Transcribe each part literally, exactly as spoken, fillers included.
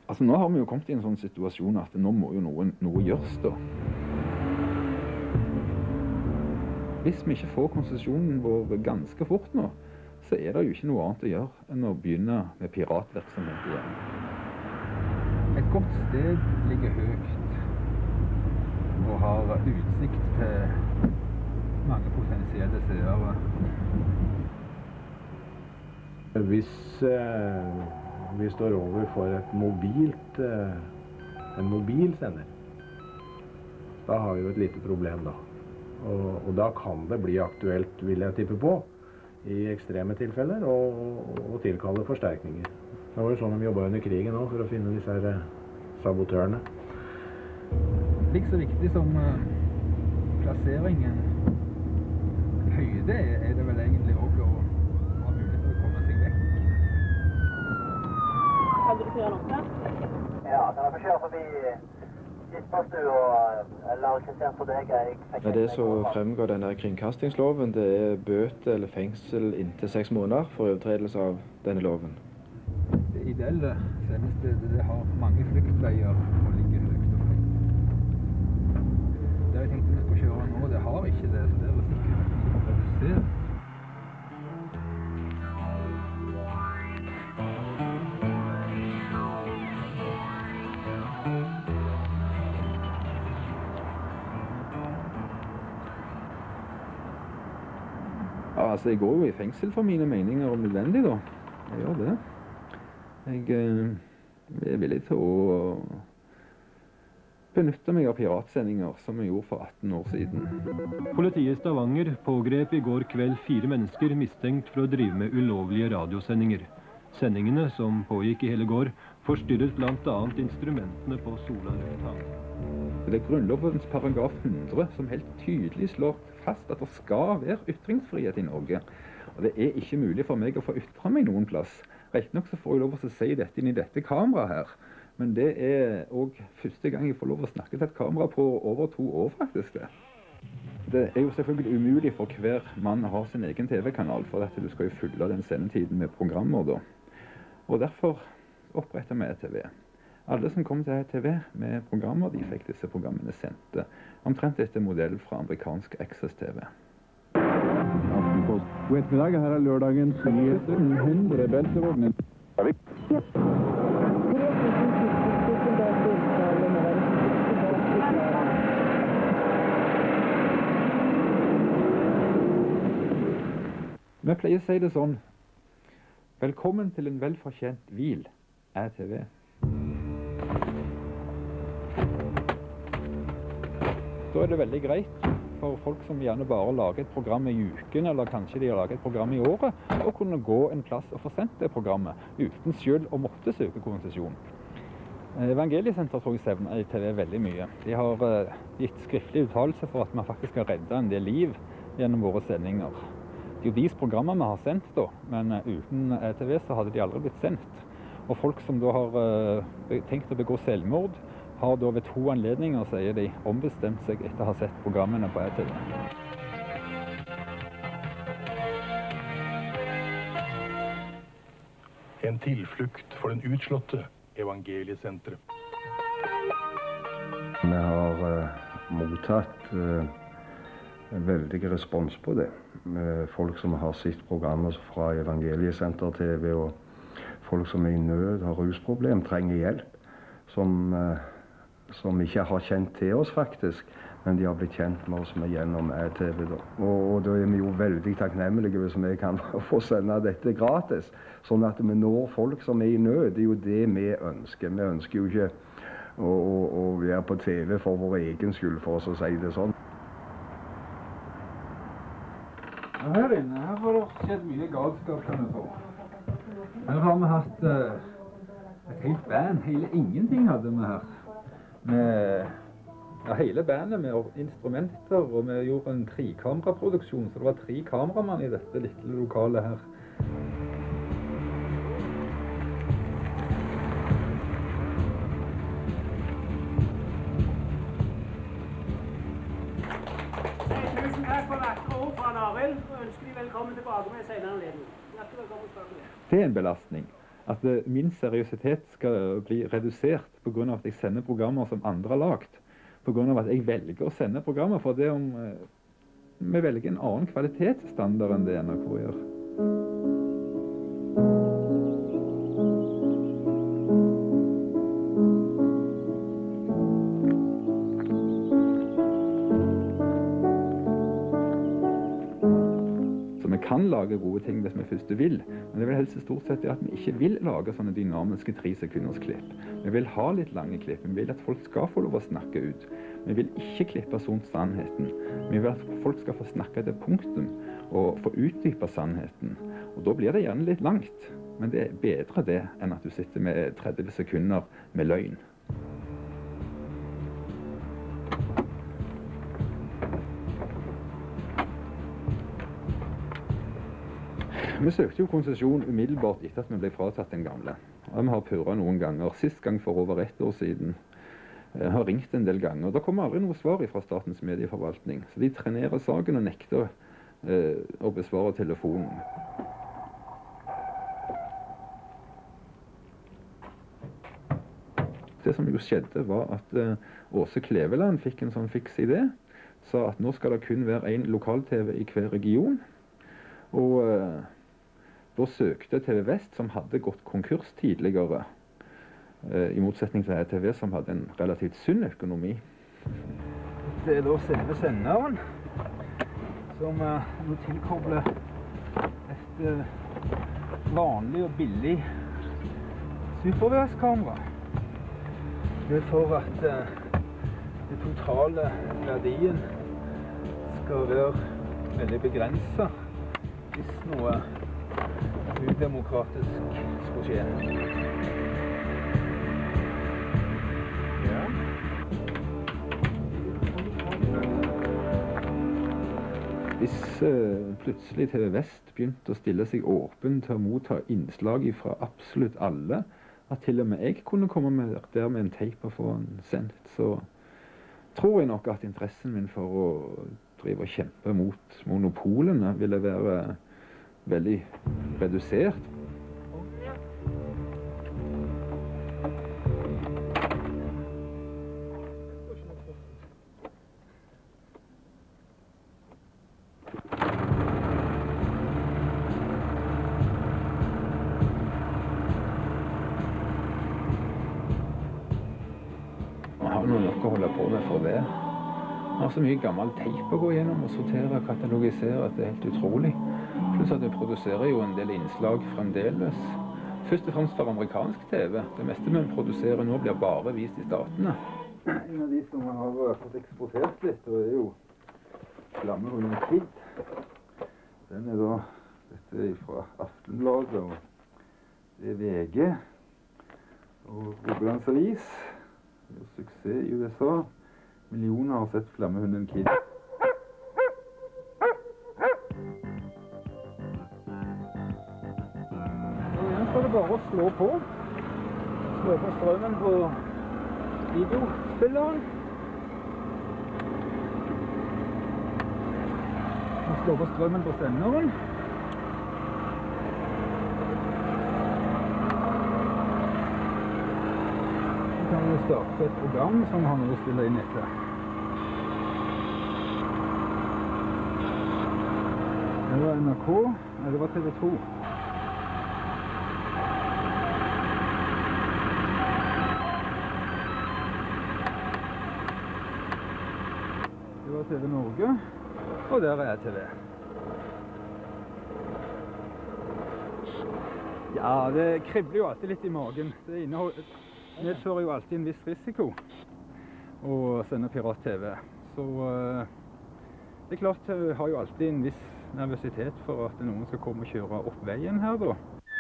Altså, nå har vi jo kommet i en sånn situasjon at nå må jo noe, noe gjøres da. Hvis vi ikke får konsesjonen vår ganske fort nå, så er det jo ikke noe annet å gjøre enn å begynne med piratvirksomhet igjen. Et godt sted ligger høyt og har utsikt til mange potensielle seere. Hvis eh, vi står overfor et mobilt, eh, en mobilsender, da har vi jo et lite problem da. Og, og da kan det bli aktuelt, vil jeg tippe på, i ekstreme tilfeller, og, og tilkalle forsterkninger. Det var jo sånn de jobbet under krigen også, for å finne disse her sabotørene. Like så viktig som uh, plasseringen høyde er det vel egentlig også å ha mulighet til å komme seg vekk. Kan du kjøre noe? Ja, kan jeg få kjøre forbi Gispastu og eller Kristian for deg? Ja, det som fremgår denne kringkastingsloven, det er bøte eller fengsel inntil seks måneder for overtredelse av denne loven. Det ideelle sendestedet, det har mange flyktveier og ligger høyt og høyt. Det jeg tenkte vi skulle kjøre nå, det har ikke det, så det er sikkert å redusere. Ja, altså, jeg går jo i fengsel for mine meninger om nødvendig, da. Jeg gjør det. Jeg eh, er villig til å benytte meg av piratsendinger, som jeg gjorde for atten år siden. Politiet i Stavanger pågrep i går kveld fire mennesker mistenkt for å drive med ulovlige radiosendinger. Sendingene, som pågikk i hele går, forstyrret blant annet instrumentene på Sola lufthavn. Det er Grunnlovens paragraf hundre som helt tydelig slår fast at det skal være ytringsfrihet i Norge. Og det er ikke mulig for meg å få ytre meg noen plass. Rett nok så får jeg lov å si dette inn i dette kameraet her. Men det er også første gang jeg får lov å snakke til et kamera på over to år, faktisk. Det Det er jo selvfølgelig umulig for hver mann å ha sin egen T V-kanal, for at du skal jo fylle den sendetiden med programmer da. Og derfor oppretter vi E T V. Alle som kom til E T V med programmer, de fikk disse programmene sendte. Omtrent etter modell fra amerikansk Access T V. God ettermiddag, her er lørdagens nyheter. hundre beltevogner. Vi pleier å si det sånn: velkommen til en velfortjent hvil, E T V. Da er det veldig greit for folk som gjerne bare lager et program i uken, eller kanskje de lager et program i året, å kunne gå en plass og få sendt det programmet uten selv å måtte søke konsesjon. Evangeliesenter tror jeg sevner E T V veldig mye. De har uh, gitt skriftlig uttalelse for at vi faktisk har reddet en del liv gjennom våre sendinger. Det er jo deres programmer vi har sendt da, men uh, uten E T V så hadde de aldri blitt sendt. Og folk som da har uh, tenkt å begå selvmord, har da ved to anledninger, sier de, ombestemt seg etter å ha sett programmene på E T V. En tilflukt for den utslåtte Evangeliesenteret. Vi har uh, mottatt uh, en veldig respons på det. Med folk som har sett programmer fra Evangeliesenter-T V, og folk som er i nød, har rusproblem, trenger hjelp, som, uh, som ikke har kjent til oss faktisk, men de har blitt kjent med oss med gjennom E T V. Da. Og, og da er vi jo veldig takknemlige hvis vi kan få sende dette gratis, sånn at vi når folk som er i nød. Det er jo det vi ønsker. Vi ønsker jo ikke å, å, å være på T V for vår egen skyld, for oss å si det sånn. Her inne her har det skjedd mye galskap, kan vi få. Her har vi hatt uh, et helt band. Hele ingenting hadde vi her. Med ja, hele bandet med instrumenter, og vi gjorde en trekameraproduksjon, så det var tre kameramann i dette lille lokalet her. Tusen takk for vakre ord fra Arild, og ønsker de velkommen tilbake med en senere anledning. Hjertelig velkommen tilbake. Det er en belastning. at uh, min seriøsitet skal bli redusert på grunn av at jeg sender programmer som andre har lagt. På grunn av at jeg velger å sende programmer for det om uh, vi velger en annen kvalitetsstandard enn det N R K gjør. Vi kan lage gode ting hvis vi først vil, men det vil helst stort sett at vi ikke vil lage sånne dynamiske tre sekunders klipp. Vi vil ha litt lange klipp, vi vil at folk skal få lov å snakke ut. Vi vil ikke klippe sånn sannheten. Vi vil at folk skal få snakke til punktum og få utdype sannheten. Og da blir det gjerne litt langt, men det er bedre det enn at du sitter med tretti sekunder med løgn. Vi søkte jo konsesjon umiddelbart etter at vi ble fratatt den gamle. Og vi har pøret noen ganger, sist gang for over ett år siden. Jeg har ringt en del ganger. Da kommer aldri noe svar fra Statens medieforvaltning. Så de trenerer saken og nekter eh, å besvare telefonen. Det som jo skjedde var at eh, Åse Kleveland fikk en sånn fiks idé. Sa at nå skal det kun være en lokal-TV i hver region. Og eh, da søkte T V Vest, som hadde gått konkurs tidligere, eh, i motsetning til E T V, som hadde en relativt sunn økonomi. Det er da selve senderen, som eh, nå tilkobler et eh, vanlig og billig superværskamera. Det er for at eh, den totale verdien skal være veldig begrenset hvis noe udemokratisk skulle skje. Ja. Hvis uh, plutselig T V Vest begynte å stille seg åpen til å motta innslag fra absolutt alle, at til og med jeg kunne komme med der med en tape og få den sendt, så tror jeg nok at interessen min for å drive og kjempe mot monopolene ville være veldig redusert. Jeg har noe nok å holde på med for det. Jeg har så mye gammel teip å gå gjennom og sortere og katalogisere at det er helt utrolig. Pluss at vi produserer jo en del innslag fremdeles. Først og fremst for amerikansk T V. Det meste vi produserer nå blir bare vist i statene. En av de som har fått eksportert litt, og er jo Flammehunden Kid. Den er da, dette er fra Aftenbladet, og det er V G. Og Rogalands Avis. Det er suksess i U S A. Millioner har sett Flammehunden Kid. Så er det bare å slå på. Slå på strømmen på videospilleren. Og slå på strømmen på senderen. Så kan vi starte et program som har noe å spille inn etter. Det var N R K, nei, det var T V to. Det var T V Norge, og der er E T V. Ja, det kribler jo alltid litt i magen. Det medfører jo alltid en viss risiko å sende pirat-T V. Så uh, det er klart, jeg har jo alltid en viss nervøsitet for at noen skal komme og kjøre opp veien her, da.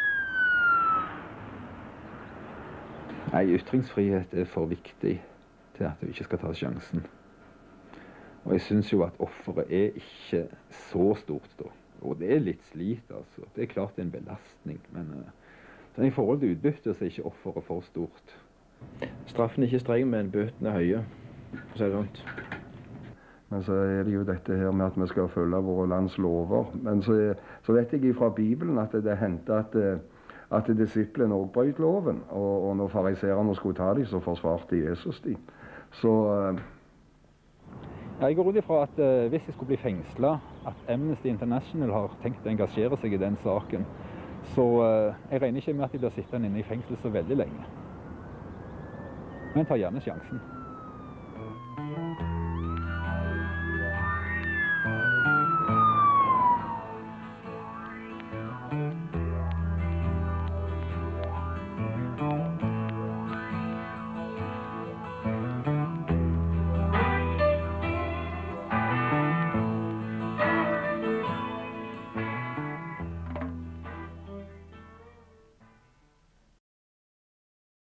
Nei, ytringsfrihet er for viktig til at du ikke skal ta sjansen. Og jeg synes jo at offeret er ikke så stort da. Og det er litt slit, altså. Det er klart det er en belastning, men uh, i forhold til utbytte så er ikke offeret for stort. Straffen er ikke streng, men bøtene er høye, for å si det sånt. Men så er det jo dette her med at vi skal følge våre lands lover. Men så, så vet jeg fra Bibelen at det hendte at, at disiplene også brøt loven, og, og når fariserene skulle ta dem, så forsvarte Jesus dem. Så uh... ja, jeg går ut ifra at uh, hvis jeg skulle bli fengslet, at Amnesty International har tenkt å engasjere seg i den saken. Så uh, jeg regner ikke med at de blir sittende inne i fengsel så veldig lenge. Men jeg tar gjerne sjansen.